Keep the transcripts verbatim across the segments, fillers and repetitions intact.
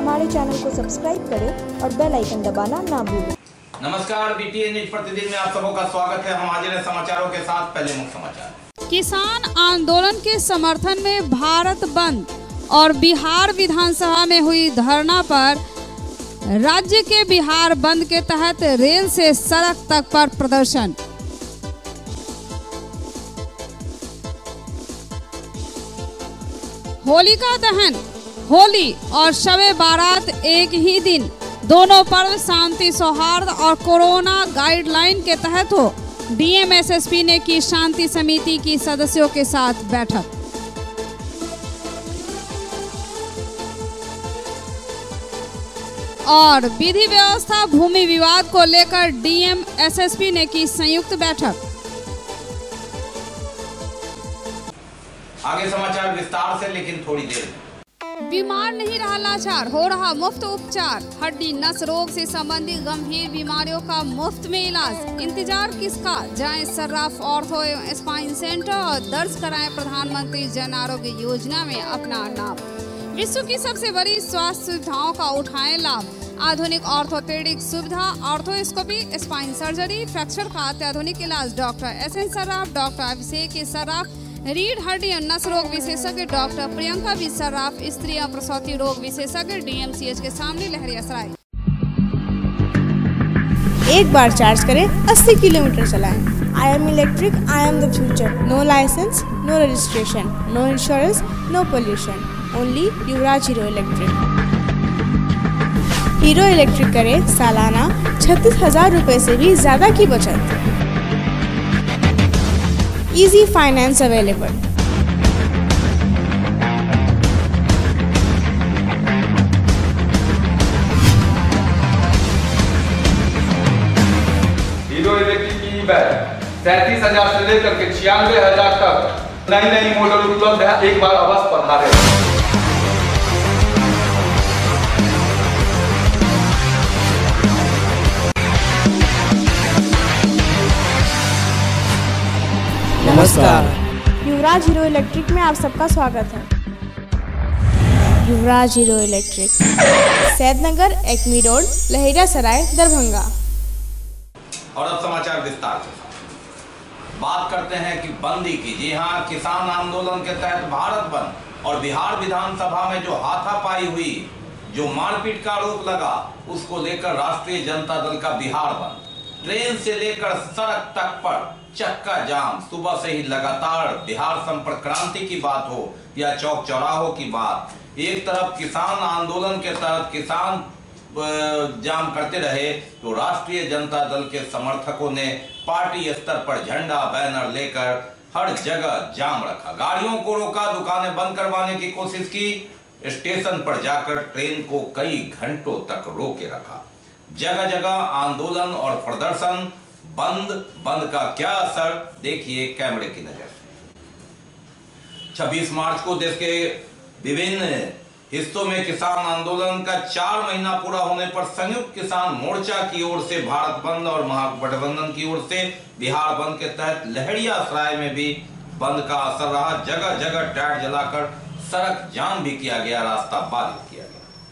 हमारे चैनल को सब्सक्राइब करें और बेल आइकन दबाना ना भूलें। नमस्कार, बीटीएन न्यूज प्रतिदिन में आप सबों का स्वागत है। हम हाजिर हैं समाचारों के साथ। पहले मुख्य समाचार। किसान आंदोलन के समर्थन में भारत बंद और बिहार विधानसभा में हुई धरना पर राज्य के बिहार बंद के तहत रेल से सड़क तक पर प्रदर्शन। होलिका दहन, होली और शबे बारात एक ही दिन, दोनों पर्व शांति सौहार्द और कोरोना गाइडलाइन के तहत हो। डीएम एसएसपी ने की शांति समिति की सदस्यों के साथ बैठक। और विधि व्यवस्था भूमि विवाद को लेकर डीएम एसएसपी ने की संयुक्त बैठक। आगे समाचार विस्तार से, लेकिन थोड़ी देर में। बीमार नहीं रहा लाचार, हो रहा मुफ्त उपचार। हड्डी नस रोग से संबंधित गंभीर बीमारियों का मुफ्त में इलाज। इंतजार किसका, जाएं सर्राफ ऑर्थो एवं स्पाइन सेंटर और दर्ज कराएं प्रधानमंत्री जन आरोग्य योजना में अपना नाम। विश्व की सबसे बड़ी स्वास्थ्य सुविधाओं का उठाएं लाभ। आधुनिक ऑर्थोपेडिक सुविधा, ऑर्थोस्कोपी, स्पाइन सर्जरी, फ्रैक्चर का अत्याधुनिक इलाज। Doctor S N Sarraf, doctor Abhishek Sarraf, रीढ़ हड्डी और नस रोग विशेषज्ञ डॉक्टर प्रियंका बी सर्राफ, स्त्री और प्रसूति रोग विशेषज्ञ डीएमसीएच के सामने लहरियासराय। एक बार चार्ज करें, अस्सी किलोमीटर चलाएं। I am electric, I am the future. No licence, no registration, no insurance, no pollution. Only Yuvraj Hero Electric. Hero Electric करें सालाना छत्तीस हजार रुपए से भी ज्यादा की बचत। Easy finance available. Hero Electric की बैग सैंतीस हजार से लेकर के छियानवे हजार तक नई नई मॉडल उपलब्ध है। एक बार अवश्य पधारें। नमस्कार, युवराज हीरो इलेक्ट्रिक में आप सबका स्वागत है। Yuvraj Hero Electric, Saidnagar, Acme road, Laheriasarai, Darbhanga. और अब समाचार विस्तार से। बात करते हैं कि बंदी की। जी हाँ, किसान आंदोलन के तहत भारत बंद और बिहार विधानसभा में जो हाथापाई हुई, जो मारपीट का आरोप लगा, उसको लेकर राष्ट्रीय जनता दल का बिहार बंद। ट्रेन से लेकर सड़क तक पर चक्का जाम। सुबह से ही लगातार बिहार संपर्क क्रांति की बात हो या चौक चौराहों की बात, एक तरफ किसान आंदोलन के तहत किसान जाम करते रहे, तो राष्ट्रीय जनता दल के समर्थकों ने पार्टी स्तर पर झंडा बैनर लेकर हर जगह जाम रखा। गाड़ियों को रोका, दुकानें बंद करवाने की कोशिश की, स्टेशन पर जाकर ट्रेन को कई घंटों तक रोके रखा। जगह जगह आंदोलन और प्रदर्शन। बंद बंद का क्या असर, देखिए कैमरे की नजर से। छब्बीस मार्च को देश के विभिन्न हिस्सों में किसान आंदोलन का चार महीना पूरा होने पर संयुक्त किसान मोर्चा की ओर से भारत बंद और महागठबंधन की ओर से बिहार बंद के तहत लहरियासराय में भी बंद का असर रहा। जगह जगह टायर जलाकर सड़क जाम भी किया गया, रास्ता बाधित किया गया।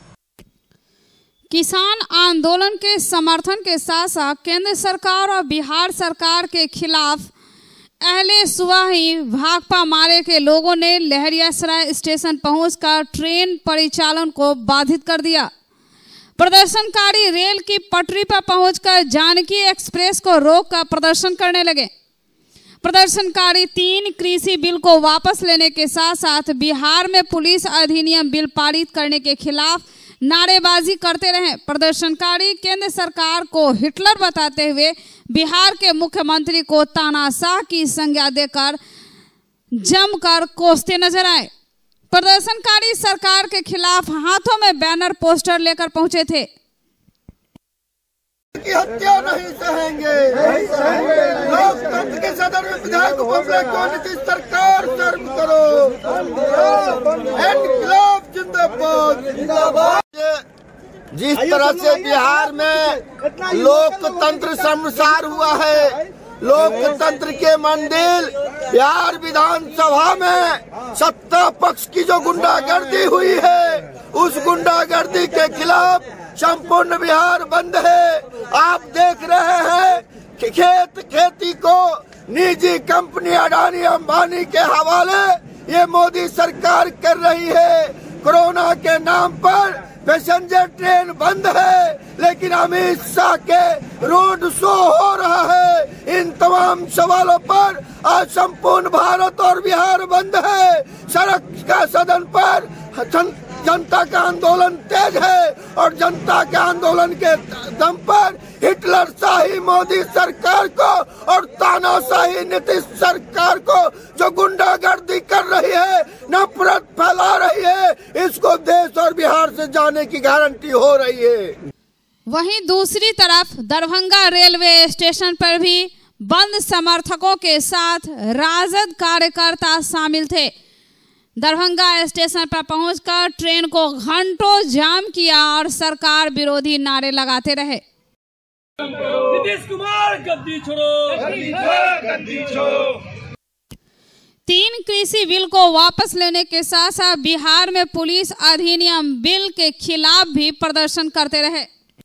किसान आंदोलन के समर्थन के साथ साथ केंद्र सरकार और बिहार सरकार के खिलाफ अहले सुबह ही भाकपा मारे के लोगों ने लहरियासराय स्टेशन पहुंचकर ट्रेन परिचालन को बाधित कर दिया। प्रदर्शनकारी रेल की पटरी पर पहुंचकर जानकी एक्सप्रेस को रोककर प्रदर्शन करने लगे। प्रदर्शनकारी तीन कृषि बिल को वापस लेने के साथ साथ बिहार में पुलिस अधिनियम बिल पारित करने के खिलाफ नारेबाजी करते रहे। प्रदर्शनकारी केंद्र सरकार को हिटलर बताते हुए बिहार के मुख्यमंत्री को तानाशाह की संज्ञा देकर जमकर कोसते नजर आए। प्रदर्शनकारी सरकार के खिलाफ हाथों में बैनर पोस्टर लेकर पहुंचे थे। की हत्या नहीं सहेंगे, नहीं सहेंगे। लोकतंत्र के सदन में विधायक मामले को नीतीश सरकार शर्म करो। इनकलाब जिंदाबाद। जिस तरह से बिहार में लोकतंत्र शर्मसार हुआ है, लोकतंत्र के मंदिर बिहार विधानसभा में सत्ता पक्ष की जो गुंडागर्दी हुई है, उस गुंडागर्दी के खिलाफ संपूर्ण बिहार बंद है। आप देख रहे हैं कि खेत खेती को निजी कंपनी अडानी अंबानी के हवाले ये मोदी सरकार कर रही है। कोरोना के नाम पर पैसेंजर ट्रेन बंद है, लेकिन अमित शाह के रोड शो हो रहा है। इन तमाम सवालों पर आज संपूर्ण भारत और बिहार बंद है। सड़क का सदन पर जनता का आंदोलन तेज है और जनता के आंदोलन के दम पर हिटलर शाही मोदी सरकार को और तानाशाही नीतीश सरकार को जो गुंडागर्दी कर रही है, नफरत फैला रही है, इसको देश और बिहार से जाने की गारंटी हो रही है। वहीं दूसरी तरफ दरभंगा रेलवे स्टेशन पर भी बंद समर्थकों के साथ राजद कार्यकर्ता शामिल थे। दरभंगा स्टेशन पर पहुंचकर ट्रेन को घंटों जाम किया और सरकार विरोधी नारे लगाते रहे। नीतीश कुमार गद्दी छोड़ो, गद्दी छोड़ो। तीन कृषि बिल को वापस लेने के साथ साथ बिहार में पुलिस अधिनियम बिल के खिलाफ भी प्रदर्शन करते रहे।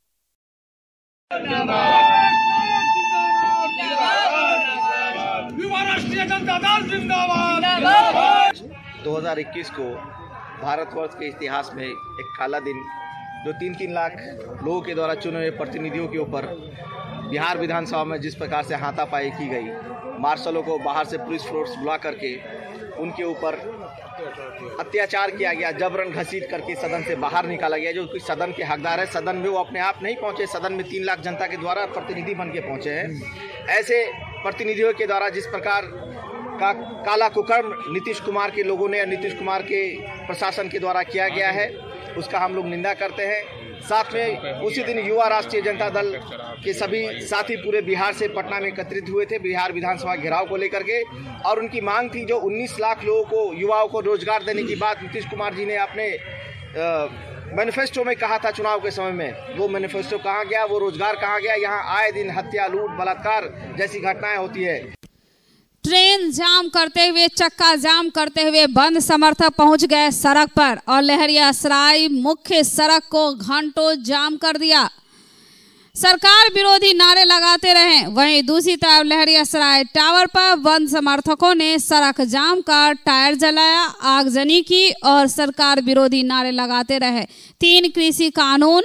राष्ट्रीय जनता दल जिंदाबाद। दो हज़ार इक्कीस को भारतवर्ष के इतिहास में एक काला दिन, जो तीन तीन लाख लोगों के द्वारा चुने हुए प्रतिनिधियों के ऊपर बिहार विधानसभा में जिस प्रकार से हाथापाई की गई, मार्शलों को बाहर से पुलिस फोर्स बुला करके उनके ऊपर अत्याचार किया गया, जबरन घसीट करके सदन से बाहर निकाला गया। जो कुछ सदन के हकदार है, सदन में वो अपने आप नहीं पहुंचे, सदन में तीन लाख जनता के द्वारा प्रतिनिधि बन के पहुंचे हैं। ऐसे प्रतिनिधियों के द्वारा जिस प्रकार का काला कुकर्म नीतीश कुमार के लोगों ने या नीतीश कुमार के प्रशासन के द्वारा किया गया है, उसका हम लोग निंदा करते हैं। साथ में उसी दिन युवा राष्ट्रीय जनता दल के सभी साथी पूरे बिहार से पटना में एकत्रित हुए थे बिहार विधानसभा घेराव को लेकर के, और उनकी मांग थी जो उन्नीस लाख लोगों को, युवाओं को रोजगार देने की बात नीतीश कुमार जी ने अपने मैनिफेस्टो में कहा था चुनाव के समय में, वो मैनिफेस्टो कहाँ गया, वो रोजगार कहाँ गया। यहाँ आए दिन हत्या, लूट, बलात्कार जैसी घटनाएं होती है। ट्रेन जाम करते हुए, चक्का जाम करते हुए बंद समर्थक पहुंच गए सड़क पर और लहरियासराय मुख्य सड़क को घंटों जाम कर दिया। सरकार विरोधी नारे लगाते रहे। वहीं दूसरी तरफ लहरियासराय टावर पर बंद समर्थकों ने सड़क जाम कर टायर जलाया, आगजनी की और सरकार विरोधी नारे लगाते रहे। तीन कृषि कानून,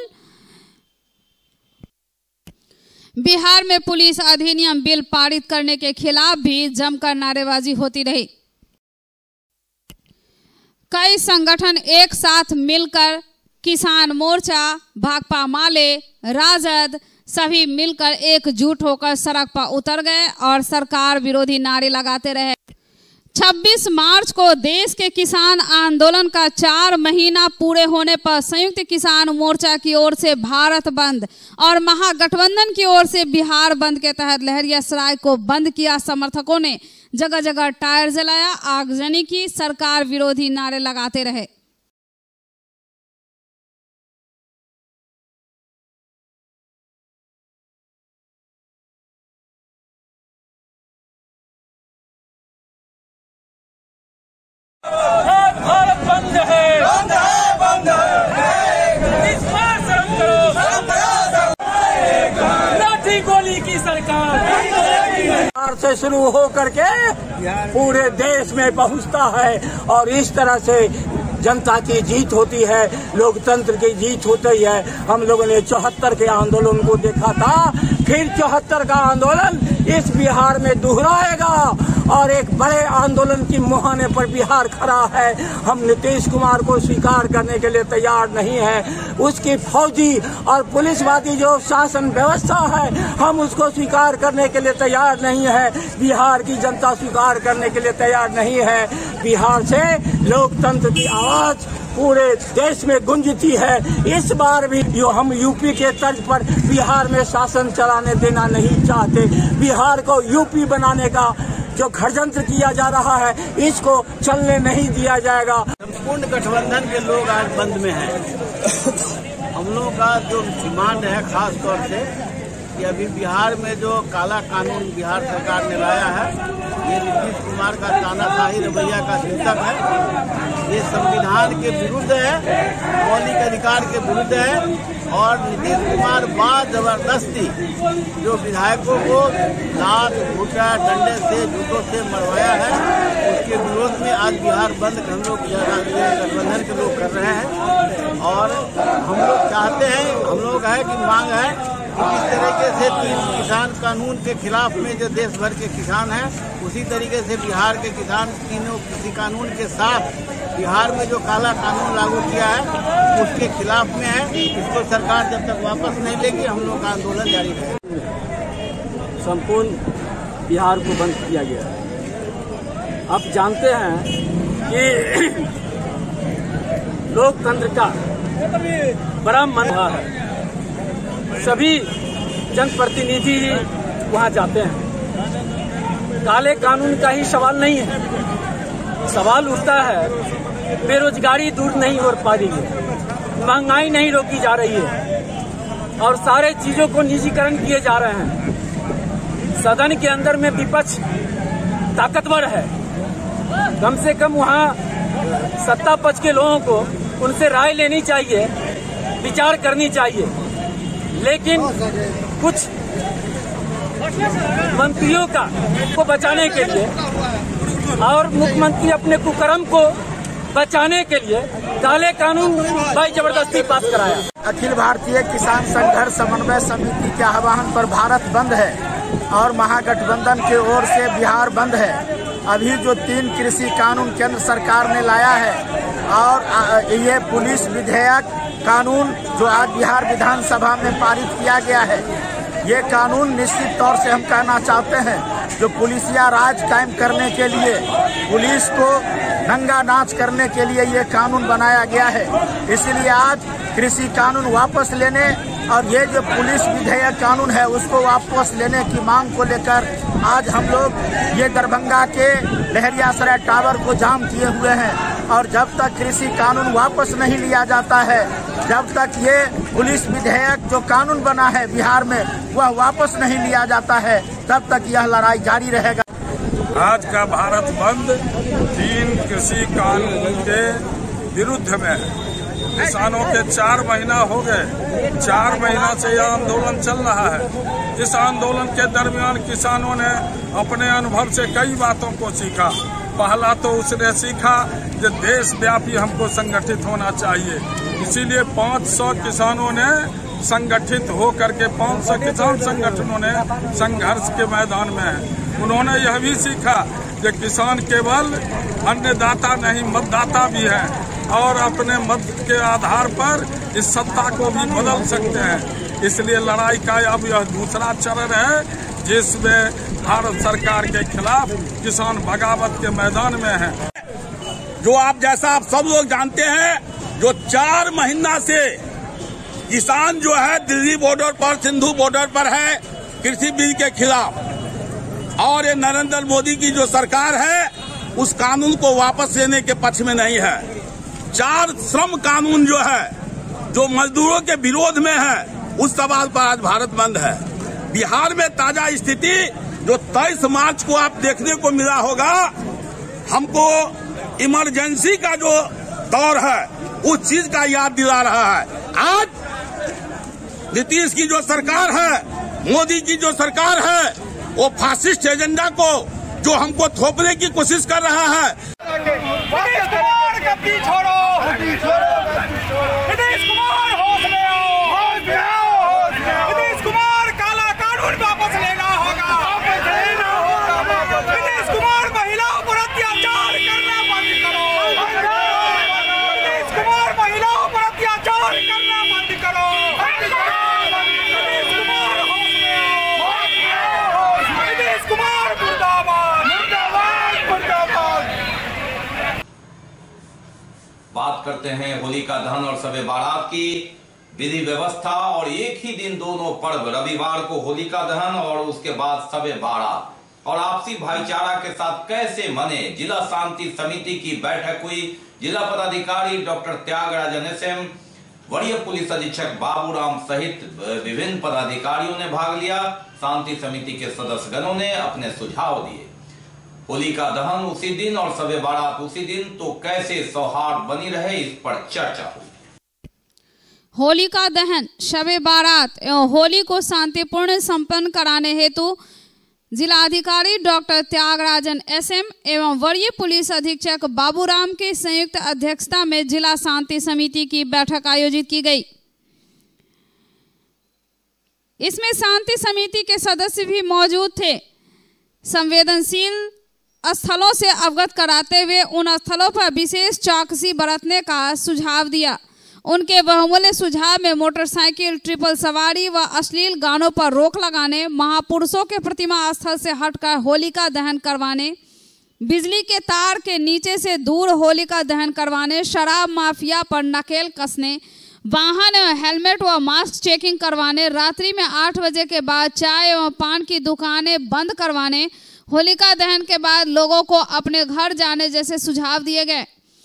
बिहार में पुलिस अधिनियम बिल पारित करने के खिलाफ भी जमकर नारेबाजी होती रही। कई संगठन एक साथ मिलकर, किसान मोर्चा, भाकपा माले, राजद सभी मिलकर एकजुट होकर सड़क पर उतर गए और सरकार विरोधी नारे लगाते रहे। छब्बीस मार्च को देश के किसान आंदोलन का चार महीना पूरे होने पर संयुक्त किसान मोर्चा की ओर से भारत बंद और महागठबंधन की ओर से बिहार बंद के तहत लहरियासराय को बंद किया। समर्थकों ने जगह जगह टायर जलाया, आगजनी की, सरकार विरोधी नारे लगाते रहे। भारत बंद है, बंद है, बंद है। इस बार शर्म करो, लाठी गोली की सरकार बिहार से शुरू हो करके पूरे देश में पहुंचता है और इस तरह से जनता की जीत होती है, लोकतंत्र की जीत होती है। हम लोगों ने चौहत्तर के आंदोलन को देखा था, फिर चौहत्तर का आंदोलन इस बिहार में दोहराएगा और एक बड़े आंदोलन की मुहाने पर बिहार खड़ा है। हम नीतीश कुमार को स्वीकार करने के लिए तैयार नहीं है। उसकी फौजी और पुलिसवादी जो शासन व्यवस्था है, हम उसको स्वीकार करने के लिए तैयार नहीं है। बिहार की जनता स्वीकार करने के लिए तैयार नहीं है। बिहार से लोकतंत्र की आवाज पूरे देश में गूंजती है। इस बार भी जो हम यूपी के तर्ज पर बिहार में शासन चलाने देना नहीं चाहते। बिहार को यूपी बनाने का जो षड्यंत्र किया जा रहा है, इसको चलने नहीं दिया जाएगा। संपूर्ण गठबंधन के लोग आज बंद में हैं। हम लोग का जो डिमांड है खास तौर से कि अभी बिहार में जो काला कानून बिहार सरकार ने लाया है, ये नीतीश कुमार का तानाशाही रवैया का द्योतक है। ये संविधान के विरुद्ध है, मौलिक अधिकार के विरुद्ध है। और नीतीश कुमार बाद जबरदस्ती जो विधायकों को लात घूटा डंडे से जूतों से मरवाया है, उसके विरोध में आज बिहार बंद हम लोग गठबंधन के लोग कर रहे हैं। और हम लोग चाहते हैं, हम लोग है कि मांग है कि जिस तरीके से तीन किसान कानून के खिलाफ में जो देश भर के किसान हैं, उसी तरीके से बिहार के किसान तीनों कृषि कानून के साथ बिहार में जो काला कानून लागू किया है उसके खिलाफ में है। इसको सरकार जब तक वापस नहीं लेगी हम लोग का आंदोलन जारी रहेगा। संपूर्ण बिहार को बंद किया गया है। आप जानते हैं कि लोकतंत्र का बड़ा मन है, सभी जनप्रतिनिधि ही वहाँ जाते हैं। काले कानून का ही सवाल नहीं है, सवाल उठता है बेरोजगारी दूर नहीं हो पा रही है, महंगाई नहीं रोकी जा रही है और सारे चीजों को निजीकरण किए जा रहे हैं। सदन के अंदर में विपक्ष ताकतवर है, कम से कम वहाँ सत्ता पक्ष के लोगों को उनसे राय लेनी चाहिए, विचार करनी चाहिए। लेकिन कुछ मंत्रियों का को बचाने के लिए और मुख्यमंत्री अपने कुकर्म को बचाने के लिए काले कानून भाई जबरदस्ती पास कराया। अखिल भारतीय किसान संघर्ष समन्वय समिति के आह्वान पर भारत बंद है और महागठबंधन की ओर से बिहार बंद है। अभी जो तीन कृषि कानून केंद्र सरकार ने लाया है और ये पुलिस विधेयक कानून जो आज बिहार विधानसभा में पारित किया गया है, ये कानून निश्चित तौर से हम कहना चाहते हैं जो पुलिसिया राज कायम करने के लिए, पुलिस को नंगा नाच करने के लिए ये कानून बनाया गया है। इसलिए आज कृषि कानून वापस लेने और ये जो पुलिस विधेयक कानून है उसको वापस लेने की मांग को लेकर आज हम लोग ये दरभंगा के लहरियासराय टावर को जाम किए हुए हैं। और जब तक कृषि कानून वापस नहीं लिया जाता है, जब तक ये पुलिस विधेयक जो कानून बना है बिहार में वह वापस नहीं लिया जाता है, तब तक यह लड़ाई जारी रहेगा। आज का भारत बंद तीन कृषि कानून के विरुद्ध में है। किसानों के चार महीना हो गए, चार महीना से यह आंदोलन चल रहा है। इस आंदोलन के दरमियान किसानों ने अपने अनुभव से कई बातों को सीखा। पहला तो उसने सीखा कि देशव्यापी हमको संगठित होना चाहिए, इसीलिए पाँच सौ किसानों ने संगठित हो करके पाँच सौ किसान संगठनों ने संघर्ष के मैदान में है। उन्होंने यह भी सीखा कि किसान केवल अन्नदाता नहीं मतदाता भी है और अपने मत के आधार पर इस सत्ता को भी बदल सकते हैं। इसलिए लड़ाई का अब यह दूसरा चरण है जिसमें भारत सरकार के खिलाफ किसान बगावत के मैदान में है। जो आप जैसा आप सब लोग जानते हैं, जो चार महीना से किसान जो है दिल्ली बॉर्डर पर, सिंधु बॉर्डर पर है कृषि बिल के खिलाफ, और ये नरेंद्र मोदी की जो सरकार है उस कानून को वापस लेने के पक्ष में नहीं है। चार श्रम कानून जो है जो मजदूरों के विरोध में है, उस सवाल पर आज भारत बंद है। बिहार में ताजा स्थिति जो तेईस मार्च को आप देखने को मिला होगा, हमको इमरजेंसी का जो दौर है उस चीज का याद दिला रहा है। आज नीतीश की जो सरकार है, मोदी की जो सरकार है, वो फासिस्ट एजेंडा को जो हमको थोपने की कोशिश कर रहा है। नीतीश कुमार का पीछे छोड़ो, नीतीश कुमार होश में आओ, नीतीश कुमार काला कानून वापस लेना होगा, नीतीश कुमार महिलाओं पर अत्याचार करना बंद करो, नीतीश कुमार महिलाओं पर अत्याचार करना बंद करो, नीतीश कुमार होश में आओ, नीतीश कुमार मुर्दाबाद, मुर्दाबाद, मुर्दाबाद। बात करते हैं होलिका दहन और शब बारात की विधि व्यवस्था। और एक ही दिन दोनों पर्व, रविवार को होलिका दहन और उसके बाद शब बारात, और आपसी भाईचारा के साथ कैसे मने। जिला शांति समिति की बैठक हुई। जिला पदाधिकारी डॉक्टर त्यागराजन एस एम वरीय पुलिस अधीक्षक बाबूराम सहित विभिन्न पदाधिकारियों ने भाग लिया। शांति समिति के सदस्यगणों ने अपने सुझाव दिए। होलिका दहन उसी दिन और शबे बारात उसी दिन, तो कैसे सौहार्द बनी रहे, इस पर चर्चा हुई। होलिका दहन, शबे बारात एवं होली को शांतिपूर्ण संपन्न कराने हेतु जिलाधिकारी डॉक्टर त्यागराजन एसएम एवं वरीय पुलिस अधीक्षक बाबूराम के संयुक्त अध्यक्षता में जिला शांति समिति की बैठक आयोजित की गई। इसमें शांति समिति के सदस्य भी मौजूद थे। संवेदनशील स्थलों से अवगत कराते हुए उन स्थलों पर विशेष चौकसी बरतने का सुझाव दिया। उनके बहुमूल्य सुझाव में मोटरसाइकिल, ट्रिपल सवारी व अश्लील गानों पर रोक लगाने, महापुरुषों के प्रतिमा स्थल से हटकर होलिका दहन करवाने, बिजली के तार के नीचे से दूर होलिका दहन करवाने, शराब माफिया पर नकेल कसने, वाहन एवं हेलमेट व मास्क चेकिंग करवाने, रात्रि में आठ बजे के बाद चाय एवं पान की दुकानें बंद करवाने, होलिका दहन के बाद लोगों को अपने घर जाने जैसे सुझाव दिए गए।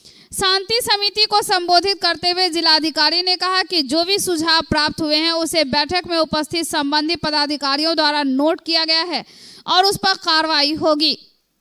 शांति समिति को संबोधित करते हुए जिलाधिकारी ने कहा कि जो भी सुझाव प्राप्त हुए हैं उसे बैठक में उपस्थित संबंधित पदाधिकारियों द्वारा नोट किया गया है और उस पर कार्रवाई होगी।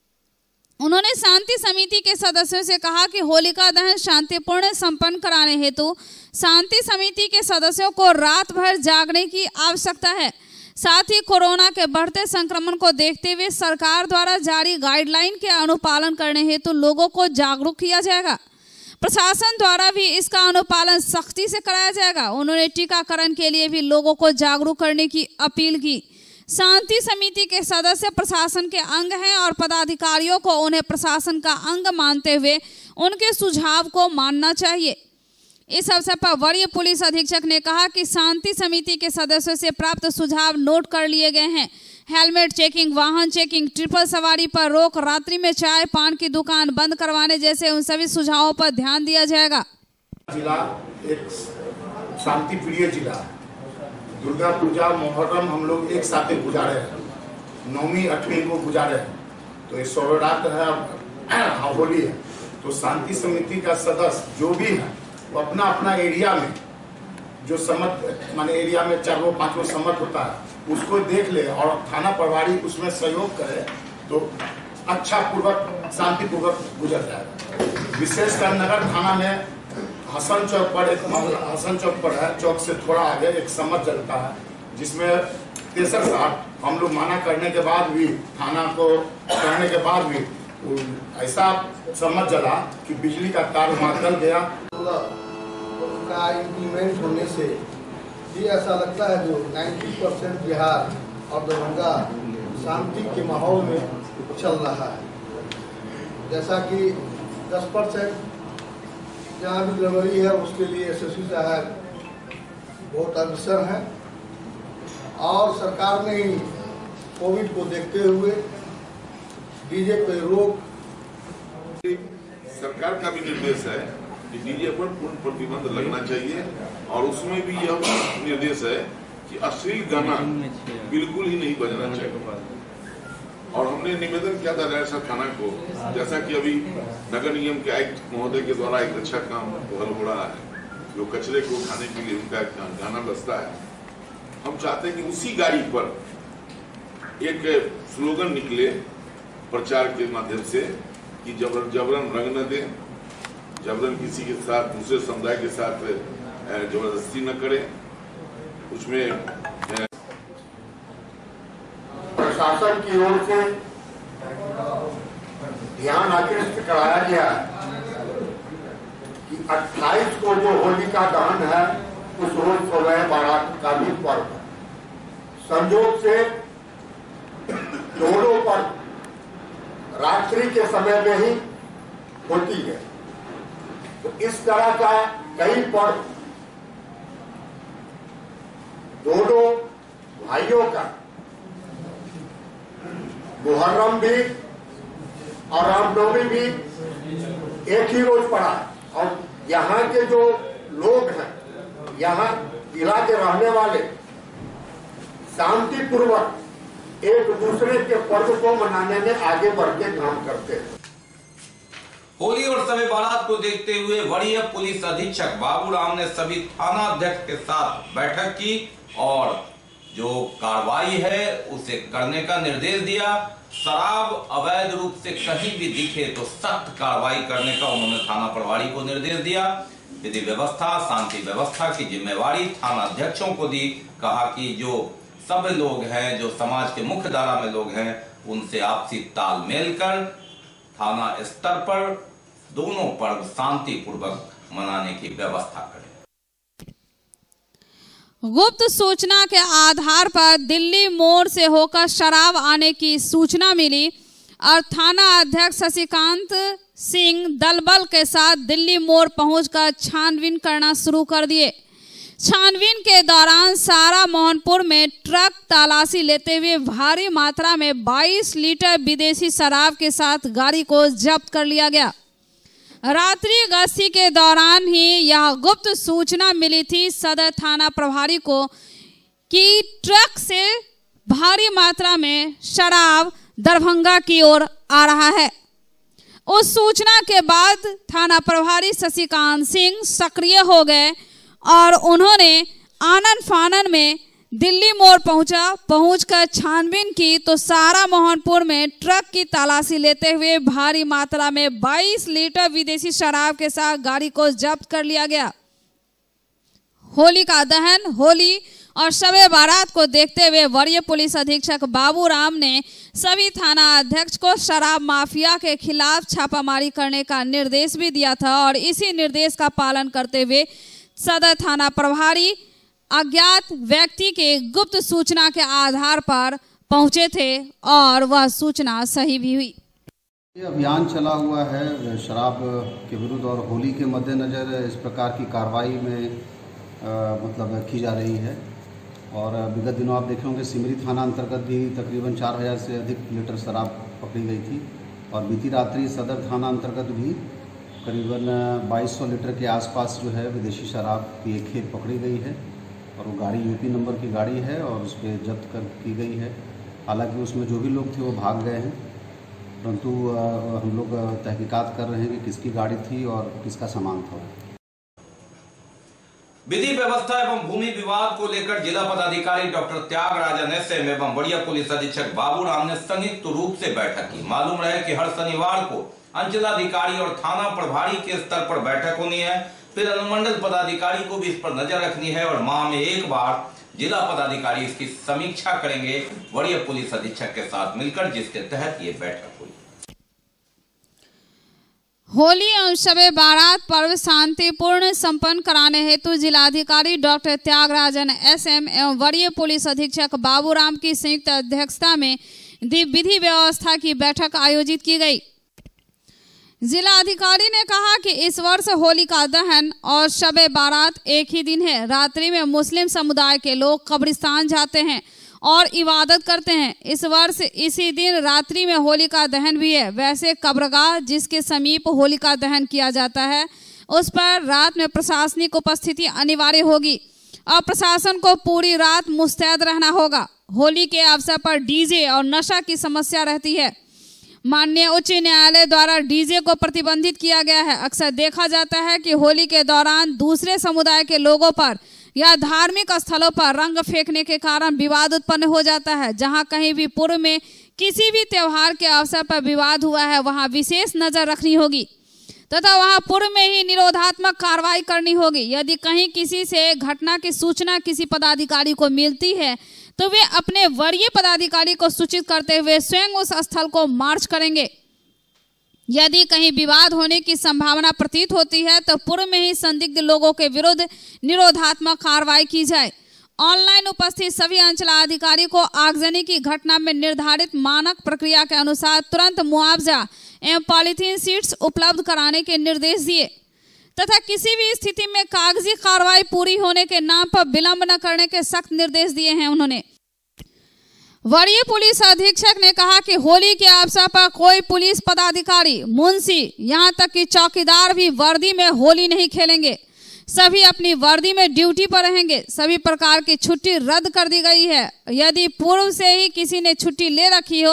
उन्होंने शांति समिति के सदस्यों से कहा कि होलिका दहन शांतिपूर्ण संपन्न कराने हेतु शांति समिति के सदस्यों को रात भर जागने की आवश्यकता है। साथ ही कोरोना के बढ़ते संक्रमण को देखते हुए सरकार द्वारा जारी गाइडलाइन के अनुपालन करने हेतु लोगों को जागरूक किया जाएगा। प्रशासन द्वारा भी इसका अनुपालन सख्ती से कराया जाएगा। उन्होंने टीकाकरण के लिए भी लोगों को जागरूक करने की अपील की। शांति समिति के सदस्य प्रशासन के अंग हैं और पदाधिकारियों को उन्हें प्रशासन का अंग मानते हुए उनके सुझाव को मानना चाहिए। इस अवसर पर वरीय पुलिस अधीक्षक ने कहा कि शांति समिति के सदस्यों से प्राप्त सुझाव नोट कर लिए गए हैं। हेलमेट चेकिंग, वाहन चेकिंग, ट्रिपल सवारी पर रोक, रात्रि में चाय पान की दुकान बंद करवाने जैसे उन सभी सुझावों पर ध्यान दिया जाएगा। जिला एक शांति प्रिय जिला, दुर्गा पूजा मुहर्रम हम लोग एक साथ गुजारे हैं, नौवीं आठवीं को गुजारे हैं, तो ये सौरात है, होली है। तो शांति समिति का सदस्य जो भी है वो अपना अपना एरिया में जो सम्मत माने एरिया में चारों पांचों सम्मत होता है उसको देख ले और थाना प्रभारी उसमें सहयोग करे तो अच्छा पूर्वक शांति पूर्वक गुजर जाएगा। विशेषकर नगर थाना में हसन चौक पर एक हसन चौक पर है, चौक से थोड़ा आगे एक सम्मत जलता है जिसमें तेसर साठ हम लोग माना करने के बाद भी, थाना को कहने के बाद भी ऐसा सम्मत जला कि बिजली का तार वहाँ जल गया। का इम्प्लीमेंट होने से ये ऐसा लगता है जो नब्बे परसेंट बिहार और दरभंगा शांति के माहौल में चल रहा है। जैसा कि दस परसेंट जहाँ भी गड़बड़ी है उसके लिए एसएसपी साहब बहुत अग्रसर हैं और सरकार ने ही कोविड को देखते हुए डीजे पे रोक। सरकार का भी निर्देश है कि डीजे पर पूर्ण प्रतिबंध लगना चाहिए और उसमें भी यह निर्देश है कि अश्लील गाना बिल्कुल ही नहीं बजना चाहिए। और हमने निवेदन किया था रायसर थाना को, जैसा कि अभी नगर निगम के आयुक्त महोदय के द्वारा एक अच्छा काम पहल हो रहा है, जो कचरे को उठाने के लिए उनका गाना बजता है। हम चाहते हैं कि उसी गाड़ी पर एक स्लोगन निकले प्रचार के माध्यम से कि जबर जबरन रंग न दे, जबरन किसी के साथ दूसरे समुदाय के साथ जबरदस्ती न करे। उसमें प्रशासन की ओर से ध्यान आकृष्ट कराया गया कि अट्ठाईस को जो होलिका दहन है उस रोज सोलह बारात का भी पर्व है। संयोग से दोनों पर रात्रि के समय में ही होती है, तो इस तरह का कई पर्व दोनों भाइयों का मुहर्रम भी और रामनवमी भी एक ही रोज पड़ा और यहाँ के जो लोग हैं, यहाँ जिला के रहने वाले शांति पूर्वक एक दूसरे के पर्व को मनाने में आगे बढ़ के काम करते हैं। होली और शब बारात को देखते हुए वरीय पुलिस अधीक्षक बाबूराम ने सभी थाना अध्यक्ष के साथ बैठक की और जो कार्रवाई है उसे करने का निर्देश दिया। शराब अवैध रूप से कहीं भी दिखे तो सख्त कार्रवाई करने का उन्होंने थाना प्रभारी को निर्देश दिया। विधि व्यवस्था शांति व्यवस्था की जिम्मेवारी थाना अध्यक्षों को दी। कहा कि जो सब लोग हैं, जो समाज के मुख्य धारा में लोग हैं, उनसे आपसी तालमेल कर थाना स्तर पर दोनों पर्व शांतिपूर्वक मनाने की व्यवस्था करें। गुप्त सूचना के आधार पर दिल्ली मोड़ से होकर शराब आने की सूचना मिली और थाना अध्यक्ष शशिकांत सिंह दलबल के साथ दिल्ली मोड़ पहुंचकर छानबीन करना शुरू कर दिए। छानबीन के दौरान सारा मोहनपुर में ट्रक तलाशी लेते हुए भारी मात्रा में बाईस लीटर विदेशी शराब के साथ गाड़ी को जब्त कर लिया गया। रात्रि गश्ती के दौरान ही यह गुप्त सूचना मिली थी सदर थाना प्रभारी को कि ट्रक से भारी मात्रा में शराब दरभंगा की ओर आ रहा है। उस सूचना के बाद थाना प्रभारी शशिकांत सिंह सक्रिय हो गए और उन्होंने आनन फानन में दिल्ली मोड़ पहुंचा पहुंचकर छानबीन की तो सारा मोहनपुर में ट्रक की तलाशी लेते हुए भारी मात्रा में बाईस लीटर विदेशी शराब के साथ गाड़ी को जब्त कर लिया गया। होली का दहन, होली और शबे बारात को देखते हुए वरीय पुलिस अधीक्षक बाबूराम ने सभी थाना अध्यक्ष को शराब माफिया के खिलाफ छापामारी करने का निर्देश भी दिया था और इसी निर्देश का पालन करते हुए सदर थाना प्रभारी अज्ञात व्यक्ति के गुप्त सूचना के आधार पर पहुंचे थे और वह सूचना सही भी हुई। ये अभियान चला हुआ है शराब के विरुद्ध और होली के मद्देनज़र इस प्रकार की कार्रवाई में आ, मतलब की जा रही है। और विगत दिनों आप देखे होंगे सिमरी थाना अंतर्गत भी तकरीबन चार हज़ार से अधिक लीटर शराब पकड़ी गई थी और बीती रात्रि सदर थाना अंतर्गत भी करीबन बाईस सौ लीटर के आसपास जो है विदेशी शराब की एक खेप पकड़ी गई है और वो गाड़ी यूपी नंबर की गाड़ी है और उस पर जब्त कर की गई है। हालांकि उसमें जो भी लोग थे वो भाग गए हैं, परंतु हम लोग तहकीकात कर रहे हैं कि किसकी गाड़ी थी और किसका सामान था। विधि व्यवस्था एवं भूमि विवाद को लेकर जिला पदाधिकारी डॉक्टर त्यागराजन एस एम एवं वरीय पुलिस अधीक्षक बाबूराम ने संयुक्त रूप से बैठक की। मालूम रहे कि हर शनिवार को अंचलाधिकारी और थाना प्रभारी के स्तर पर बैठक होनी है, फिर अनुमंडल पदाधिकारी को भी इस पर नजर रखनी है और माह में एक बार जिला पदाधिकारी इसकी समीक्षा करेंगे वरीय पुलिस अधीक्षक के साथ मिलकर, जिसके तहत ये बैठक हुई। होली और शबे बारात पर्व शांतिपूर्ण संपन्न कराने हेतु जिलाधिकारी डॉक्टर त्यागराजन एस एम एवं वरीय पुलिस अधीक्षक बाबूराम की संयुक्त अध्यक्षता में विधि व्यवस्था की बैठक आयोजित की गई। जिला अधिकारी ने कहा कि इस वर्ष होली का दहन और शबे बारात एक ही दिन है। रात्रि में मुस्लिम समुदाय के लोग कब्रिस्तान जाते हैं और इबादत करते हैं। इस वर्ष इसी दिन रात्रि में होली का दहन भी है। वैसे कब्रगाह जिसके समीप होली का दहन किया जाता है उस पर रात में प्रशासनिक उपस्थिति अनिवार्य होगी और प्रशासन को पूरी रात मुस्तैद रहना होगा। होली के अवसर पर डीजे और नशा की समस्या रहती है। माननीय उच्च न्यायालय द्वारा डीजे को प्रतिबंधित किया गया है। अक्सर देखा जाता है कि होली के दौरान दूसरे समुदाय के लोगों पर या धार्मिक स्थलों पर रंग फेंकने के कारण विवाद उत्पन्न हो जाता है। जहां कहीं भी पूर्व में किसी भी त्योहार के अवसर पर विवाद हुआ है वहां विशेष नजर रखनी होगी तथा वहां पूर्व में ही निरोधात्मक कार्रवाई करनी होगी। यदि कहीं किसी से घटना की सूचना किसी पदाधिकारी को मिलती है तो वे अपने वरीय पदाधिकारी को सूचित करते हुए स्वयं उस स्थल को मार्च करेंगे। यदि कहीं विवाद होने की संभावना प्रतीत होती है तो पूर्व में ही संदिग्ध लोगों के विरुद्ध निरोधात्मक कार्रवाई की जाए। ऑनलाइन उपस्थित सभी अंचलाधिकारी को आगजनी की घटना में निर्धारित मानक प्रक्रिया के अनुसार तुरंत मुआवजा एवं पॉलीथीन शीट्स उपलब्ध कराने के निर्देश दिए तथा किसी भी स्थिति में कागजी कार्रवाई पूरी होने के नाम पर विलंब न करने के सख्त निर्देश दिए हैं। उन्होंने वरीय पुलिस अधीक्षक ने कहा कि होली के अवसर पर कोई पुलिस पदाधिकारी, मुंशी, यहां तक कि चौकीदार भी वर्दी में होली नहीं खेलेंगे। सभी अपनी वर्दी में ड्यूटी पर रहेंगे। सभी प्रकार की छुट्टी रद्द कर दी गई है। यदि पूर्व से ही किसी ने छुट्टी ले रखी हो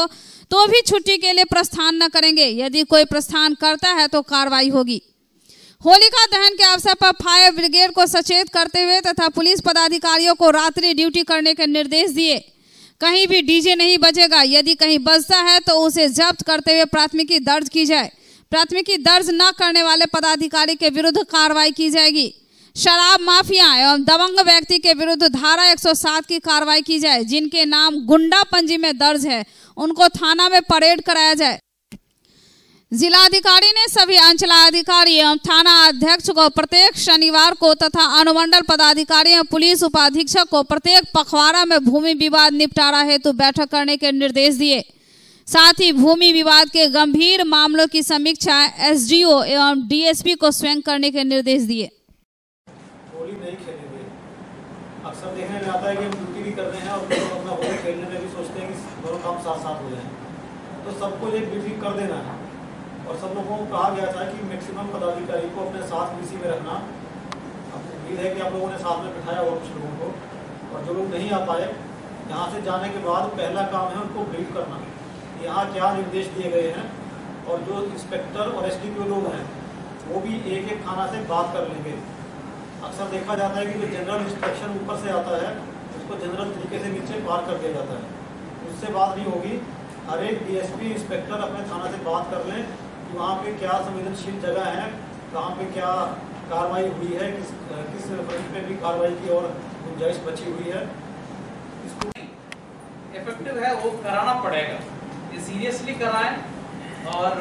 तो भी छुट्टी के लिए प्रस्थान न करेंगे। यदि कोई प्रस्थान करता है तो कार्रवाई होगी। होलिका दहन के अवसर पर फायर ब्रिगेड को सचेत करते हुए तथा पुलिस पदाधिकारियों को रात्रि ड्यूटी करने के निर्देश दिए। कहीं भी डीजे नहीं बजेगा। यदि कहीं बजता है तो उसे जब्त करते हुए प्राथमिकी दर्ज की जाए। प्राथमिकी दर्ज न करने वाले पदाधिकारी के विरुद्ध कार्रवाई की जाएगी। शराब माफिया एवं दबंग व्यक्ति के विरुद्ध धारा एक सौ सात की कार्रवाई की जाए। जिनके नाम गुंडा पंजी में दर्ज है उनको थाना में परेड कराया जाए। जिलाधिकारी ने सभी अंचलाधिकारी एवं थाना अध्यक्ष को प्रत्येक शनिवार को तथा अनुमंडल पदाधिकारी एवं पुलिस उपाधीक्षक को प्रत्येक पखवाड़ा में भूमि विवाद निपटारा हेतु बैठक करने के निर्देश दिए। साथ ही भूमि विवाद के गंभीर मामलों की समीक्षा एसडीओ एवं डीएसपी को स्वयं करने के निर्देश दिए। होली नहीं खेलेंगे। अक्सर देखने में आता है कि हम ड्यूटी भी कर रहे हैं और लोग अपना होली खेलने में भी सोचते हैं कि दोनों काम साथ साथ हो जाए। तो सबको एक ड्यूटी कर देना है और सब लोगों को कहा गया था कि मैक्सिमम पदाधिकारी को अपने साथ बीसी में रखना। उम्मीद है कि आप लोगों ने साथ में बिठाया होगा कुछ लोगों को, और जो लोग नहीं आ पाए यहाँ से जाने के बाद पहला काम है उनको ब्रीफ करना, यहाँ क्या निर्देश दिए गए हैं। और जो इंस्पेक्टर और एसडीपीओ लोग हैं वो भी एक एक थाना से बात कर लेंगे। अक्सर देखा जाता है कि जो जनरल इंस्ट्रक्शन ऊपर से आता है उसको जनरल तरीके से नीचे पार कर दिया जाता है। उससे बात नहीं होगी। हर एक डीएसपी इंस्पेक्टर अपने थाना से बात कर लें कि वहाँ पे क्या संवेदनशील जगह है, कहाँ पे क्या कार्रवाई हुई है, किस किस फ्रंट पे भी कार्रवाई की और गुंजाइश बची हुई है। इसको इफेक्टिव है वो कराना पड़ेगा। ये सीरियसली कराएं। और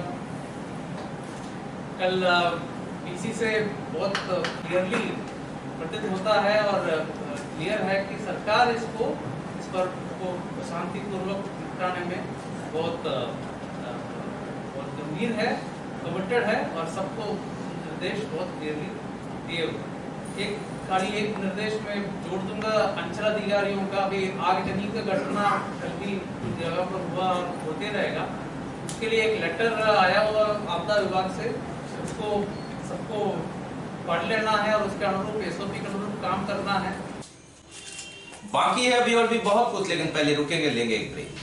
कल पीसी से बहुत क्लियरली प्रतीत होता है और क्लियर है कि सरकार इसको इस पर को शांतिपूर्वक निपटाने में बहुत बहुत गंभीर है, कमिटेड है और सबको निर्देश बहुत क्लियरली दिए हुए। एक खाली एक निर्देश में जोड़ दूंगा अंचलाधिकारियों का भी आगजनी का घटना कल भी जगह पर हुआ और होते रहेगा। उसके लिए एक लेटर आया हुआ आपदा विभाग से, उसको सबको पढ़ लेना है और उसके अनुरूप एसओपी के अनुरूप काम करना है। बाकी है अभी और भी बहुत कुछ, लेकिन पहले रुकेंगे, लेंगे एक break.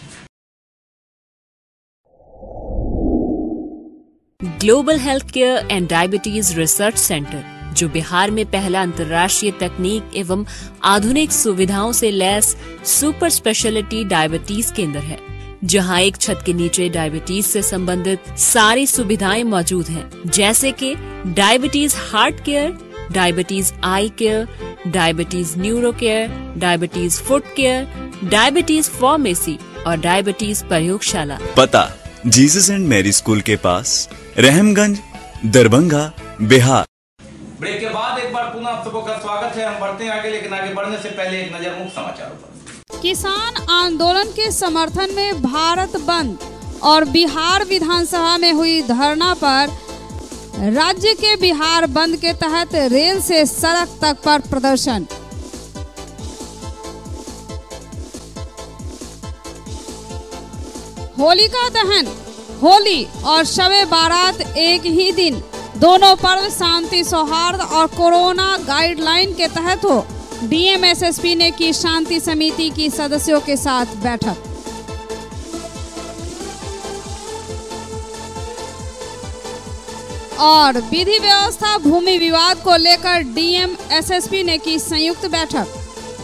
Global health care and diabetes research centre, जो बिहार में पहला अंतर्राष्ट्रीय तकनीक एवं आधुनिक सुविधाओं से लैस सुपर स्पेशलिटी डायबिटीज केंद्र है, जहां एक छत के नीचे डायबिटीज से संबंधित सारी सुविधाएं मौजूद हैं, जैसे कि diabetes heart care, diabetes eye care, diabetes neuro care, diabetes foot care, diabetes pharmacy और डायबिटीज प्रयोगशाला। पता जीसस एंड मैरी स्कूल के पास, रहमगंज, दरभंगा, बिहार। ब्रेक के बाद एक बार पुनः आप सबका स्वागत है। हम बढ़ते हैं आगे, लेकिन आगे बढ़ने से पहले एक नजर मुख्य समाचारों पर। किसान आंदोलन के समर्थन में भारत बंद और बिहार विधानसभा में हुई धरना पर राज्य के बिहार बंद के तहत रेल से सड़क तक पर प्रदर्शन। होलिका दहन, होली और शबे बारात एक ही दिन, दोनों पर्व शांति सौहार्द और कोरोना गाइडलाइन के तहत हो। डीएम एसएसपी ने की शांति समिति की सदस्यों के साथ बैठक। और विधि व्यवस्था भूमि विवाद को लेकर डीएम एसएसपी ने की संयुक्त बैठक।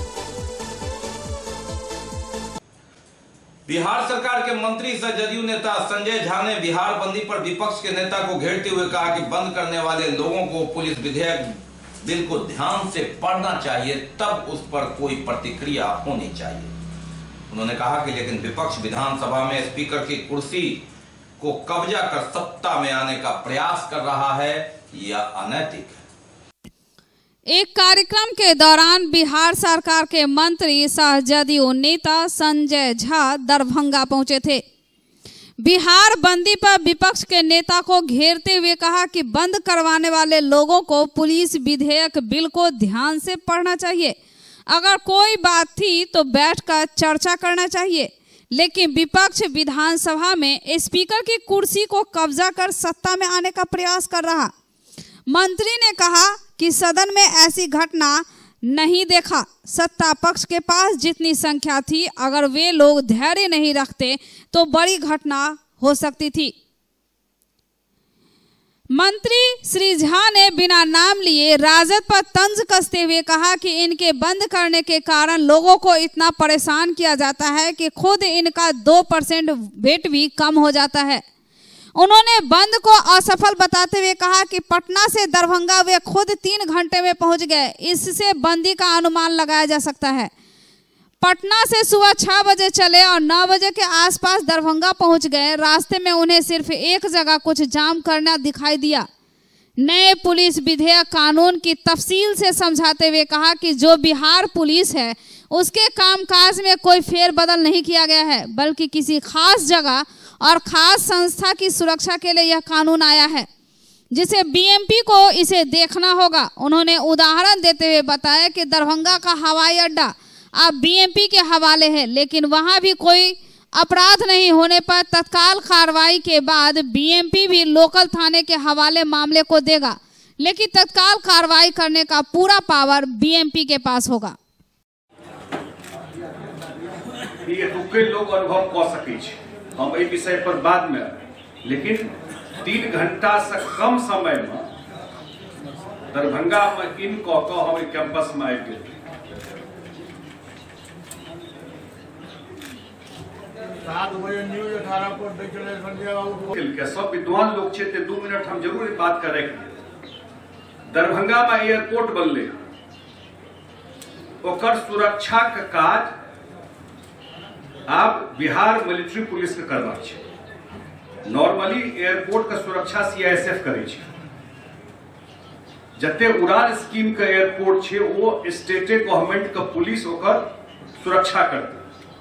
बिहार सरकार के मंत्री सह जदयू नेता संजय झा ने बिहार बंदी पर विपक्ष के नेता को घेरते हुए कहा कि बंद करने वाले लोगों को पुलिस विधेयक बिल को ध्यान से पढ़ना चाहिए, तब उस पर कोई प्रतिक्रिया होनी चाहिए। उन्होंने कहा कि लेकिन विपक्ष विधानसभा में स्पीकर की कुर्सी को कब्जा कर सत्ता में आने का प्रयास कर रहा है, यह अनैतिक है। एक कार्यक्रम के दौरान बिहार सरकार के मंत्री सह जदयू नेता संजय झा दरभंगा पहुंचे थे। बिहार बंदी पर विपक्ष के नेता को घेरते हुए कहा कि बंद करवाने वाले लोगों को पुलिस विधेयक बिल को ध्यान से पढ़ना चाहिए। अगर कोई बात थी तो बैठकर चर्चा करना चाहिए, लेकिन विपक्ष विधानसभा में स्पीकर की कुर्सी को कब्जा कर सत्ता में आने का प्रयास कर रहा। मंत्री ने कहा कि सदन में ऐसी घटना नहीं देखा। सत्ता पक्ष के पास जितनी संख्या थी, अगर वे लोग धैर्य नहीं रखते तो बड़ी घटना हो सकती थी। मंत्री श्री झा ने बिना नाम लिए राजद पर तंज कसते हुए कहा कि इनके बंद करने के कारण लोगों को इतना परेशान किया जाता है कि खुद इनका दो परसेंट वेट भी कम हो जाता है। उन्होंने बंद को असफल बताते हुए कहा कि पटना से दरभंगा वे खुद तीन घंटे में पहुंच गए, इससे बंदी का अनुमान लगाया जा सकता है। पटना से सुबह छह बजे चले और नौ बजे के आसपास दरभंगा पहुंच गए। रास्ते में उन्हें सिर्फ एक जगह कुछ जाम करना दिखाई दिया। नए पुलिस विधेयक कानून की तफसील से समझाते हुए कहा कि जो बिहार पुलिस है उसके कामकाज में कोई फेरबदल नहीं किया गया है, बल्कि किसी खास जगह और खास संस्था की सुरक्षा के लिए यह कानून आया है, जिसे बीएमपी को इसे देखना होगा। उन्होंने उदाहरण देते हुए बताया कि दरभंगा का हवाई अड्डा अब बीएमपी के हवाले है, लेकिन वहां भी कोई अपराध नहीं होने पर तत्काल कार्रवाई के बाद बीएमपी भी लोकल थाने के हवाले मामले को देगा, लेकिन तत्काल कार्रवाई करने का पूरा पावर बीएमपी के पास होगा। ये लोग अनुभव कऽ सकै छै, हम एहि विषय पर बाद में, लेकिन तीन घंटा से कम समय में दरभंगा में इन कऽ कऽ हम कैंपस में आबि गेल। सब विद्वान लोग छे ते दू मिनट हम जरूर बात करे। दरभंगा में एयरपोर्ट बनले, ओकर सुरक्षा के काज आप बिहार मिलिट्री पुलिस के करबाक छै। नॉर्मली एयरपोर्ट के सुरक्षा सीआईएसएफ करे छै। जते उड़ान स्कीम के एयरपोर्ट छे वो स्टेटे गवर्नमेंट के पुलिस ओकर सुरक्षा करते।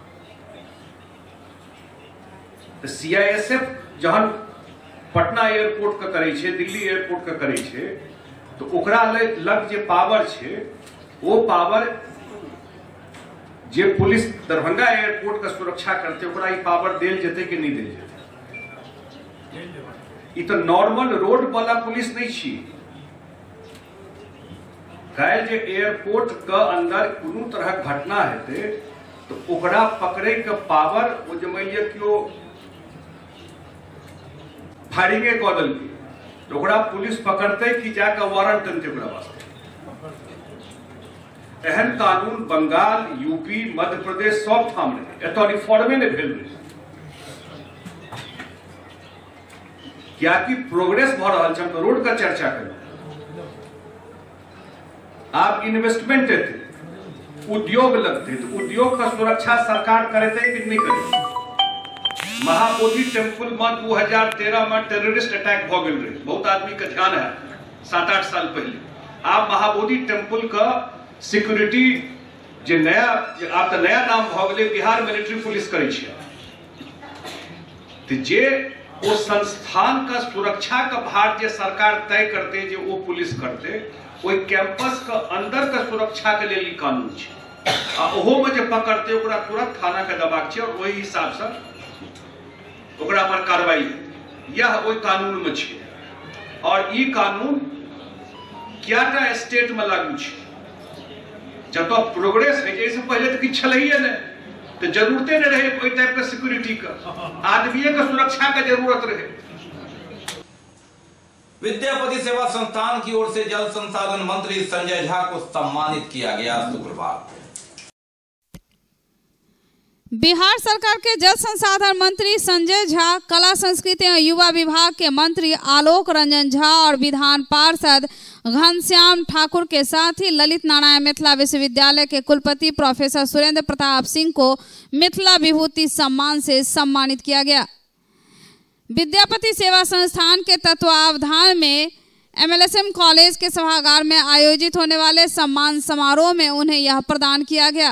तो सीआईएसएफ जहन पटना एयरपोर्ट का करे छे, दिल्ली एयरपोर्ट का करे छे, तो ओकरा लग जे पावर छे वो पावर जे पुलिस दरभंगा एयरपोर्ट का सुरक्षा करते ओकरा ई पावर देल जेते कि नहीं देल जेते। ई तो नॉर्मल रोड वाला पुलिस नहीं छी। काल जे एयरपोर्ट का अंदर कोनो तरह घटना हेते तो ओकरा पकड़े के पावर वो जे मान लिया कि वो फायरिंगे कऽ देलकै तो ओकरा पुलिस पकड़ते कि जाके वारंट देते ओकरा वास्ते। एहन कानून बंगाल, यूपी, मध्य प्रदेश सब ठाम रहे, एतऽ रिफॉर्मे ने भेल रहे। क्या कि प्रोग्रेस भ रहल छै, हम तो रोड का चर्चा करें। आप इन्वेस्टमेंट देते, उद्योग लगते, तो उद्योग का सुरक्षा सरकार करते कि नहीं करते। महाबोधि टेम्पल में दो हजार तेरह में टेररिस्ट अटैक भ गेल रहे, बहुत आदमी का ध्यान है, सात आठ साल पहले। आप महाबोधि टेम्पल का सिक्योरिटी जे नया आप तो नया नाम भ गेलै बिहार मिलिट्री पुलिस करे छै। तो जे वो संस्थान का सुरक्षा का भार जे सरकार तय करते, जे वो पुलिस करते, ओई कैंपस का अंदर का सुरक्षा के लिए कानून छै। आ ओहो में जे पकड़ते ओकरा तुरंत थाना के दबाक छै और वही हिसाब से ओकरा पर कार्रवाई, यह ओई कानून में छै। और ई कानून क्याटा स्टेट में लागू छै। जब तो प्रोग्रेस है, इससे पहले तो किछ छलैये ने, तो जरूरते नहीं रहे कोई टाइप का सिक्योरिटी का, आदमी का सुरक्षा का जरूरत रहे। विद्यापति सेवा संस्थान की ओर से जल संसाधन मंत्री संजय झा को सम्मानित किया गया। शुक्रवार बिहार सरकार के जल संसाधन मंत्री संजय झा, कला संस्कृति एवं युवा विभाग के मंत्री आलोक रंजन झा और विधान पार्षद घनश्याम ठाकुर के साथ ही ललित नारायण मिथिला विश्वविद्यालय के कुलपति प्रोफेसर सुरेंद्र प्रताप सिंह को मिथिला विभूति सम्मान से सम्मानित किया गया। विद्यापति सेवा संस्थान के तत्वावधान में एमएलएसएम कॉलेज के सभागार में आयोजित होने वाले सम्मान समारोह में उन्हें यह प्रदान किया गया।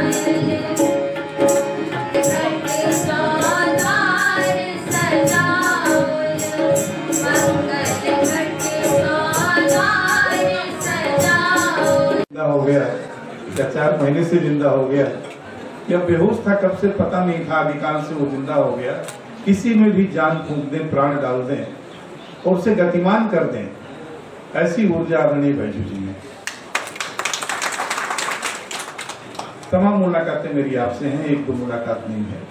सजा क्या चार महीने से जिंदा हो गया या बेहोश था कब से पता नहीं था, अधिकांश से वो जिंदा हो गया। किसी में भी जान फूंक दें, प्राण डाल दें और उसे गतिमान कर दें, ऐसी ऊर्जा आदरणीय बैजू जी में। तमाम मुलाकातें मेरी आपसे हैं, एक दो मुलाकात नहीं है।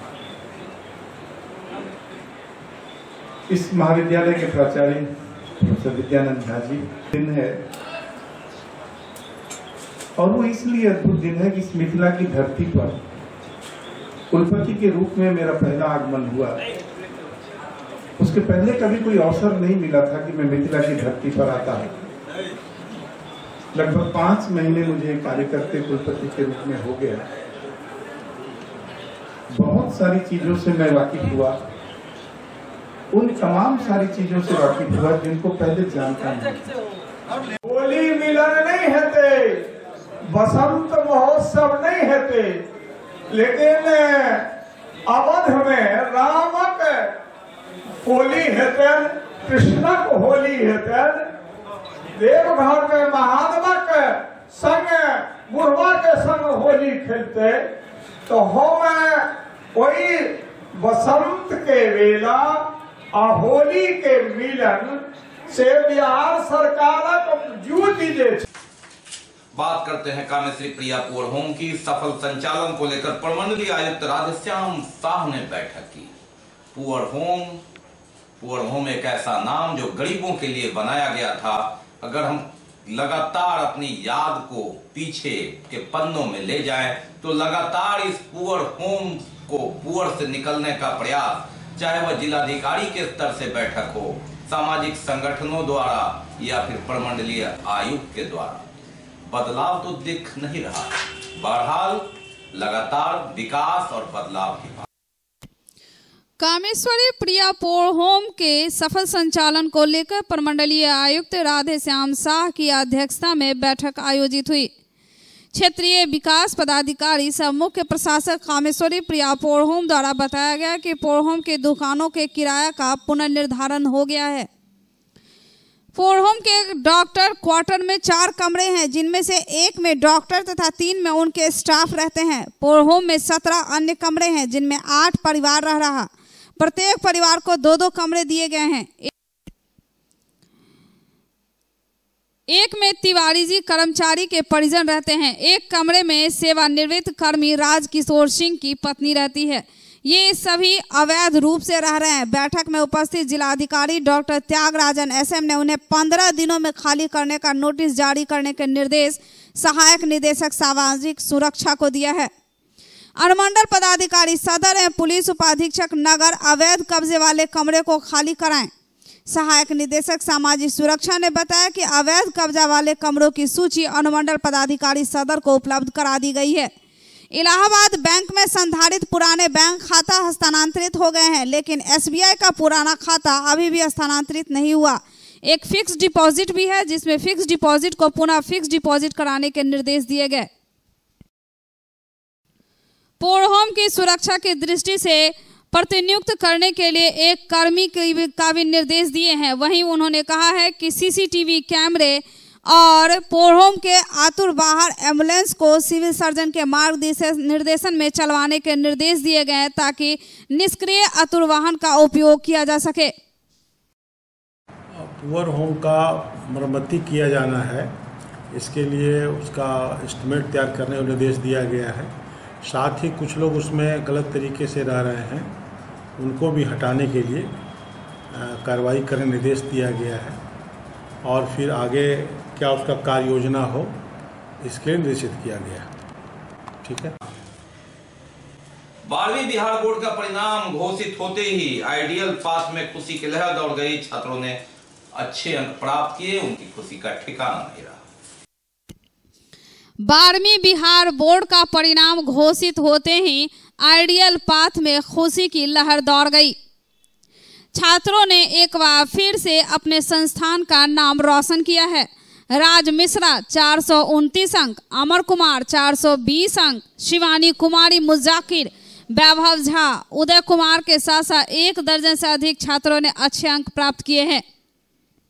इस महाविद्यालय के प्राचार्य प्रोफेसर विद्यानंद झा जी दिन है, और वो इसलिए अद्भुत दिन है कि इस मिथिला की धरती पर कुलपति के रूप में मेरा पहला आगमन हुआ। उसके पहले कभी कोई अवसर नहीं मिला था कि मैं मिथिला की धरती पर आता हूं। लगभग पांच महीने मुझे कार्यकर्ता कुलपति के रूप में हो गया। बहुत सारी चीजों से मैं वाकिफ हुआ, उन तमाम सारी चीजों से वाकिफ हुआ जिनको पहले जानता नहीं। होली मिलन नहीं हेते, बसंत महोत्सव नहीं हेते, लेकिन अवध में रामक होली हेतन, कृष्णक होली हेतन, देवघर में महादेवक संग बुढ़वा के संग होली खेलते। तो हम वही बसंत के वेला आ होली के मिलन से बिहार सरकार जुटी दे। बात करते हैं कामेश्वरी प्रिया पुअर होम की। सफल संचालन को लेकर प्रमंडलीय आयुक्त राधेश्याम शाह ने बैठक की। पुअर होम पुअर होम एक ऐसा नाम जो गरीबों के लिए बनाया गया था। अगर हम लगातार अपनी याद को पीछे के पन्नों में ले जाएं, तो लगातार इस पुअर होम को पुअर से निकलने का प्रयास, चाहे वह जिलाधिकारी के स्तर से बैठक हो, सामाजिक संगठनों द्वारा या फिर प्रमंडलीय आयुक्त के द्वारा, बदलाव तो दिख नहीं रहा। बहरहाल लगातार विकास और बदलाव की बात। कामेश्वरी प्रिया पुअर होम के सफल संचालन को लेकर प्रमंडलीय आयुक्त राधेश्याम शाह की अध्यक्षता में बैठक आयोजित हुई। क्षेत्रीय विकास पदाधिकारी सह मुख्य प्रशासक कामेश्वरी प्रिया पुअर होम द्वारा बताया गया कि पुअर होम के दुकानों के किराया का पुनर्निर्धारण हो गया है। पुअर होम के डॉक्टर क्वार्टर में चार कमरे हैं, जिनमें से एक में डॉक्टर तथा तीन में उनके स्टाफ रहते हैं। पुअर होम में सत्रह अन्य कमरे हैं, जिनमें आठ परिवार रह रहा। प्रत्येक परिवार को दो दो कमरे दिए गए हैं। एक में तिवारी जी कर्मचारी के परिजन रहते हैं। एक कमरे में सेवानिवृत्त कर्मी राजकिशोर सिंह की पत्नी रहती है। ये सभी अवैध रूप से रह रहे हैं। बैठक में उपस्थित जिलाधिकारी डॉक्टर त्यागराजन एसएम ने उन्हें पंद्रह दिनों में खाली करने का नोटिस जारी करने के निर्देश सहायक निदेशक सामाजिक सुरक्षा को दिया है। अनुमंडल पदाधिकारी सदर एवं पुलिस उपाधीक्षक नगर अवैध कब्जे वाले कमरे को खाली कराएं। सहायक निदेशक सामाजिक सुरक्षा ने बताया कि अवैध कब्जा वाले कमरों की सूची अनुमंडल पदाधिकारी सदर को उपलब्ध करा दी गई है। इलाहाबाद बैंक में संधारित पुराने बैंक खाता हस्तांतरित हो गए हैं, लेकिन एसबीआई का पुराना खाता अभी भी हस्तांतरित नहीं हुआ। एक फिक्स डिपॉजिट भी है, जिसमें फिक्स डिपॉजिट को पुनः फिक्स डिपॉजिट कराने के निर्देश दिए गए। पुअर होम की सुरक्षा की दृष्टि से प्रतिनियुक्त करने के लिए एक कर्मी का भी निर्देश दिए हैं। वहीं उन्होंने कहा है कि सीसीटीवी कैमरे और पुअर होम के आतुर बाहर एम्बुलेंस को सिविल सर्जन के मार्गदर्शन निर्देशन में चलवाने के निर्देश दिए गए हैं, ताकि निष्क्रिय आतुर वाहन का उपयोग किया जा सके। पुअर होम का मरम्मती किया जाना है, इसके लिए उसका एस्टिमेट तैयार करने का निर्देश दिया गया है। साथ ही कुछ लोग उसमें गलत तरीके से रह रहे हैं, उनको भी हटाने के लिए कार्रवाई करने निर्देश दिया गया है, और फिर आगे क्या उसका कार्य योजना हो इसके लिए निर्देशित किया गया। ठीक है। बारहवीं बिहार बोर्ड का परिणाम घोषित होते ही आइडियल पास में खुशी की लहर दौड़ गई। छात्रों ने अच्छे अंक प्राप्त किए, उनकी खुशी का ठिकाना नहीं रहा। बारहवीं बिहार बोर्ड का परिणाम घोषित होते ही आइडियल पाथ में खुशी की लहर दौड़ गई। छात्रों ने एक बार फिर से अपने संस्थान का नाम रोशन किया है। राज मिश्रा चार सौ उनतीस अंक, अमर कुमार चार सौ बीस अंक, शिवानी कुमारी मुजाकिर, वैभव झा, उदय कुमार के साथ साथ एक दर्जन से अधिक छात्रों ने अच्छे अंक प्राप्त किए हैं।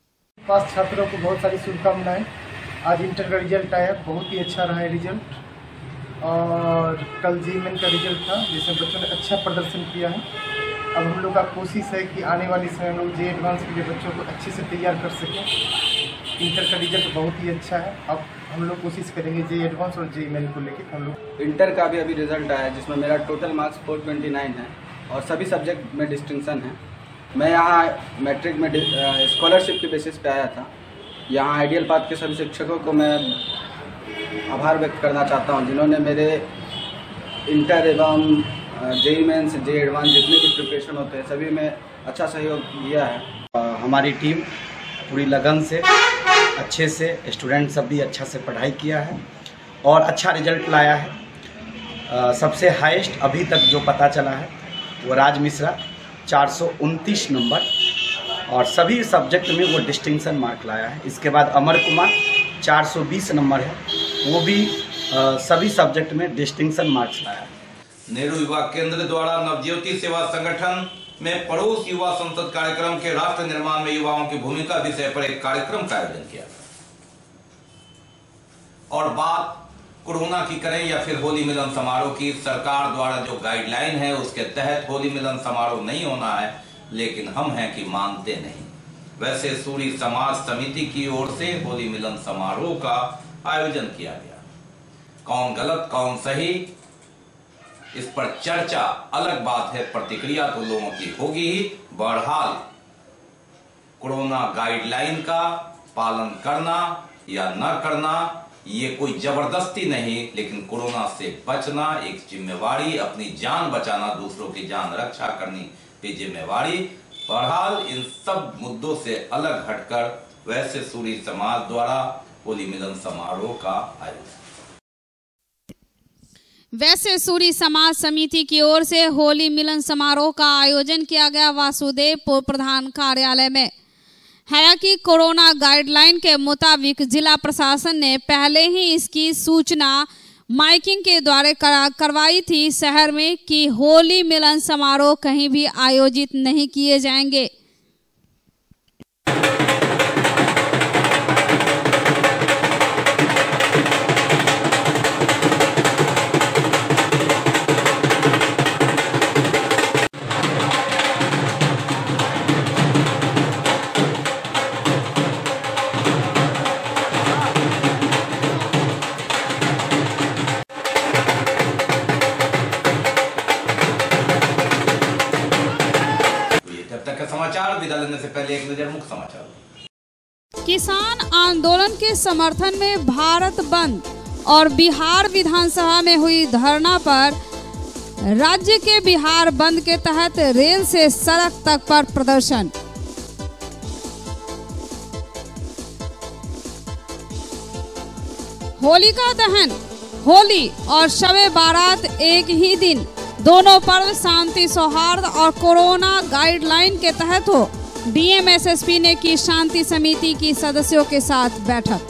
पास छात्रों को बहुत सारी शुभकामनाएं। आज इंटर का रिजल्ट आया, बहुत ही अच्छा रहा है रिजल्ट। और कल जी मेन का रिजल्ट था जिसमें बच्चों ने अच्छा प्रदर्शन किया है। अब हम लोग का कोशिश है कि आने वाले समय हम लोग जे एडवांस के लिए बच्चों को अच्छे से तैयार कर सकें। इंटर का रिजल्ट बहुत ही अच्छा है। अब हम लोग कोशिश करेंगे जे एडवांस और जे मेन को लेकर हम लोग। इंटर का भी अभी रिजल्ट आया है जिसमें मेरा टोटल मार्क्स चार सौ उनतीस है और सभी सब्जेक्ट में डिस्टिंक्शन है। मैं यहाँ मैट्रिक में स्कॉलरशिप के बेसिस पे आया था। यहाँ आइडियल पाथ के सभी शिक्षकों को मैं आभार व्यक्त करना चाहता हूँ जिन्होंने मेरे इंटर एवं जेई मेंस जे एडवांस जितने भी प्रिपरेशन होते हैं सभी में अच्छा सहयोग दिया है। हमारी टीम पूरी लगन से अच्छे से स्टूडेंट सब भी अच्छा से पढ़ाई किया है और अच्छा रिजल्ट लाया है। आ, सबसे हाईएस्ट अभी तक जो पता चला है वो राज मिश्रा चार सौ उनतीस नंबर और सभी सब्जेक्ट में वो डिस्टिंक्शन मार्क लाया है। इसके बाद अमर कुमार चार सौ बीस नंबर है, वो भी आ, सभी सब्जेक्ट में डिस्टिंक्शन मार्क्स लाया है। नेहरू युवा केंद्र द्वारा नवज्योति सेवा संगठन में पड़ोस युवा संसद कार्यक्रम के राष्ट्र निर्माण में युवाओं की भूमिका विषय पर एक कार्यक्रम का आयोजन किया और बात कोरोना की करें या फिर होली मिलन समारोह की। सरकार द्वारा जो गाइडलाइन है उसके तहत होली मिलन समारोह नहीं होना है, लेकिन हम हैं कि मानते नहीं। वैसे सूरी समाज समिति की ओर से होली मिलन समारोह का आयोजन किया गया। कौन गलत कौन सही इस पर चर्चा अलग बात है, प्रतिक्रिया तो लोगों की होगी ही। बहरहाल कोरोना गाइडलाइन का पालन करना या न करना ये कोई जबरदस्ती नहीं, लेकिन कोरोना से बचना एक जिम्मेवारी, अपनी जान बचाना, दूसरों की जान रक्षा करनी ये जिम्मेवारी। बहरहाल इन सब मुद्दों से अलग हटकर वैसे सूरी समाज द्वारा होली मिलन समारोह का आयोजन। वैसे सूरी समाज समिति की ओर से होली मिलन समारोह का आयोजन किया गया वासुदेवपुर प्रधान कार्यालय में। हालांकि कोरोना गाइडलाइन के मुताबिक जिला प्रशासन ने पहले ही इसकी सूचना माइकिंग के द्वारा करवाई थी शहर में कि होली मिलन समारोह कहीं भी आयोजित नहीं किए जाएंगे। समाचार विदा लेने से पहले एक नजर मुख्य समाचार। किसान आंदोलन के समर्थन में भारत बंद और बिहार विधानसभा में हुई धरना पर राज्य के बिहार बंद के तहत रेल से सड़क तक पर प्रदर्शन। होलिका दहन, होली और शबे बारात एक ही दिन, दोनों पर्व शांति सौहार्द और कोरोना गाइडलाइन के तहत हो। डीएम एसएसपी ने की शांति समिति की सदस्यों के साथ बैठक।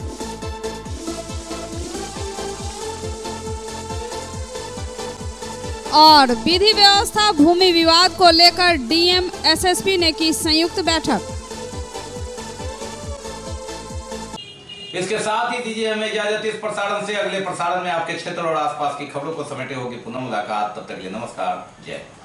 और विधि व्यवस्था भूमि विवाद को लेकर डीएम एसएसपी ने की संयुक्त बैठक। इसके साथ ही दीजिए हमें इजाजत इस प्रसारण से। अगले प्रसारण में आपके क्षेत्र और आसपास की खबरों को समेटे होगी पुनः मुलाकात। तब तक के लिए नमस्कार, जय।